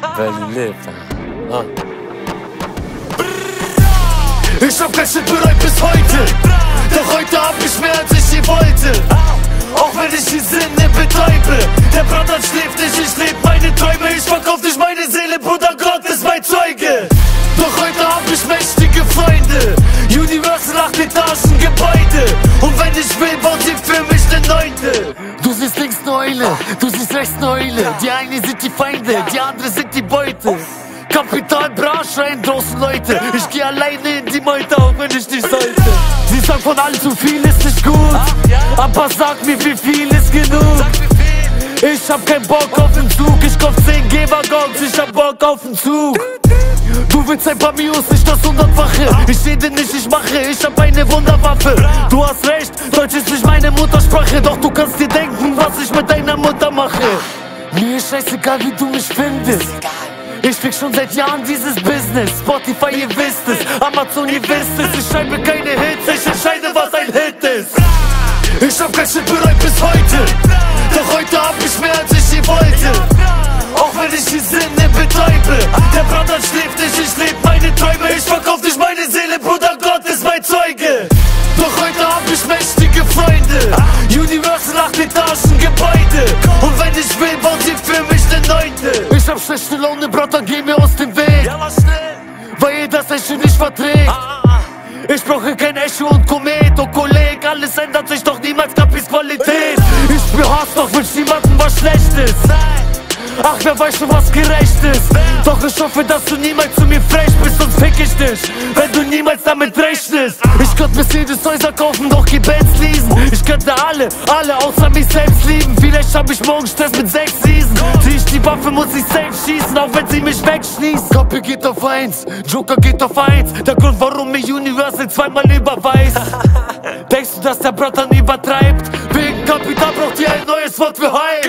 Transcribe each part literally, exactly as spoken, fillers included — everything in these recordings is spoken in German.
Weil lebt. Ah. Ich hab kein Shit bereut bis heute. Doch heute hab ich mehr als ich je wollte. Auch wenn ich die Sinne betäube. Der Brother schläft nicht, ich leb meine Träume. Ich verkauf nicht meine Seele, Bruder, Gott ist mein Zeuge. Doch heute hab ich mächtige Freunde. Universal acht Etagen Gebäude. Und wenn ich will, baut sie für mich ne neunte. Du siehst links ne Eule, du siehst rechts ne Eule. Die eine sind die Feinde, die andere sind die Beute. Kapital, Branche, rein draußen Leute. Ich geh alleine in die Meute, auch wenn ich nicht sollte. Sie sagen von allem zu viel ist nicht gut, aber sag mir, wie viel ist genug. Ich hab keinen Bock auf den Zug, ich kauf zehn Gebergongs, ich hab Bock auf den Zug. Du willst ein paar Mios, nicht das Hundertfache. Ich rede nicht, ich mache, ich hab eine Wunderwaffe. Du hast recht, Deutsch ist nicht meine Muttersprache. Doch du kannst dir denken, was ich mit deiner Mutter mache. Mir ist scheißegal, wie du mich findest. Ich fick schon seit Jahren dieses Business. Spotify, ihr wisst es, Amazon, ihr wisst es. Ich schreibe keine Hits, ich entscheide, was ein Hit ist. Ich hab kein Shit bereut bis heute. Doch heute hab ich mehr als ich je wollte. Auch wenn ich die Sinne betäube. Der Brother schläft nicht, ich leb meine Träume. Ich verkauf nicht meine Seele, Bruder, Gott ist mein Zeuge. Doch heute hab ich mächtige Freunde. Universal acht Etagen Gebäude. Und wenn ich will, baut sie für mich ne neunte. Ich hab schlechte Laune, Brother, geh mir aus dem Weg. Ja, was schnell. Weil ihr das Echo nicht verträgt. Ich brauche kein Echo und Komet, oh Kolleg. Alles ändert sich, doch niemals Kapis Qualität. Ich spür Hass, doch wünsch niemandem was Schlechtes. Ach, wer weiß schon, was gerecht ist. Doch ich hoffe, dass du niemals zu mir frech bist, sonst fick ich dich, wenn du niemals damit rechnest. Ich könnte Mercedes-Häuser kaufen, doch geh Benz leasen. Ich könnte alle, alle außer mich selbst lieben. Vielleicht hab ich morgen Stress mit sechs Season. Zieh ich die Waffe, muss ich safe schießen, auch wenn sie mich wegschließt. Kappe geht auf eins, Joker geht auf eins. Der Grund, warum mich Universal zweimal überweist. Denkst du, dass der Bratan übertreibt? Wegen Kapital braucht ihr ein neues Wort für Hype.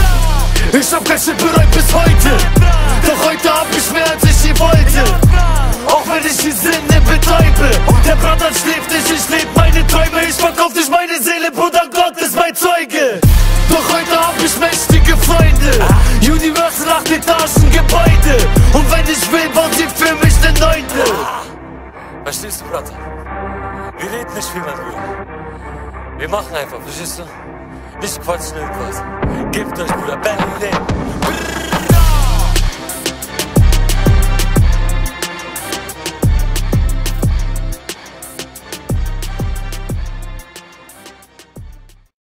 Ich hab kein Shit bereut bis heute. Doch heute hab ich mehr als ich je wollte. Auch wenn ich die Sinne betäube. Der Brother schläft nicht, ich leb meine Träume. Ich verkauf nicht meine Seele, Bruder, Gott ist mein Zeuge. Doch heute hab ich mächtige Freunde. Universal acht Etagen Gebäude. Und wenn ich will, baut sie für mich ne neunte. Verstehst du, Brother? Wir reden nicht viel, mein Bruder. Wir machen einfach, verstehst du? Nicht quatschen irgendwas. Gebt euch, Bruder. Berlin.